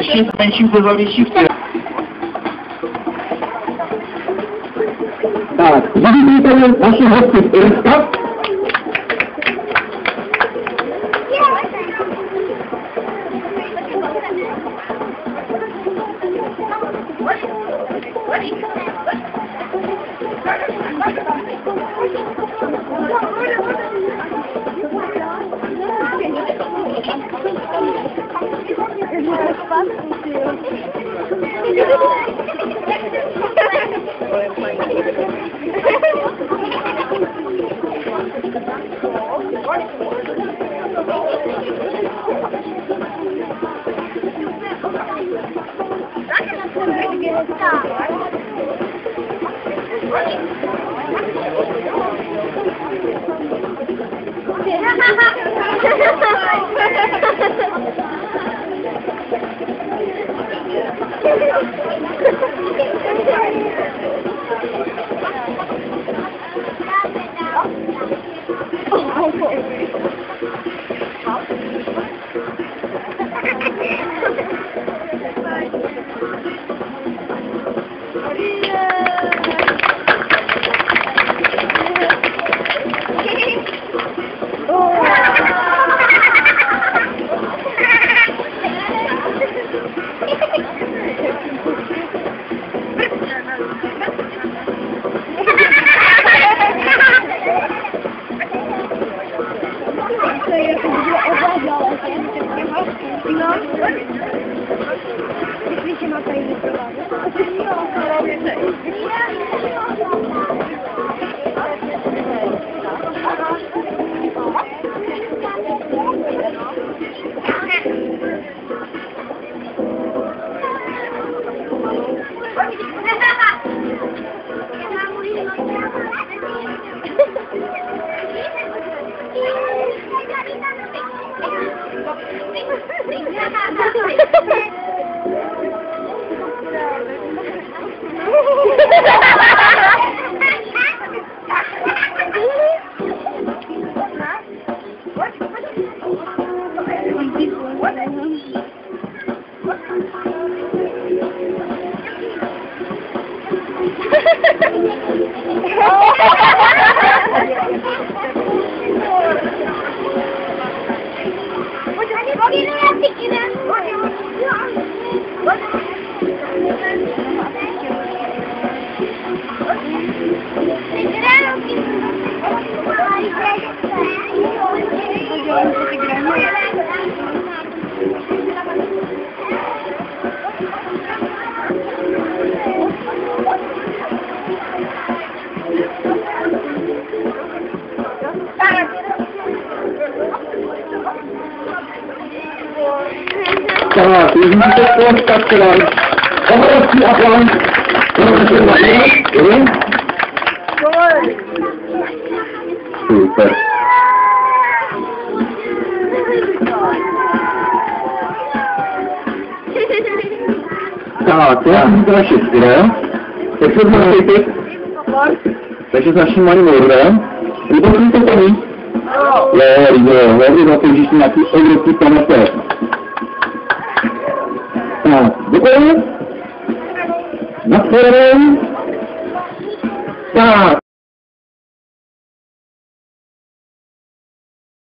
menším pozornější chvíli. Tak, zavídejte naši hosty z Irska. Tak, vidíte to, tak to dám. Obrovský aplaus. Super. Tak, to je naše style. Tak se znamenajte. Takže s naším malým odhodem. Líbí se to mít? Jo, hlavně za to, že jsi nějaký obrovský pamatě. Tak, děkuji. Na shledanou. Tak.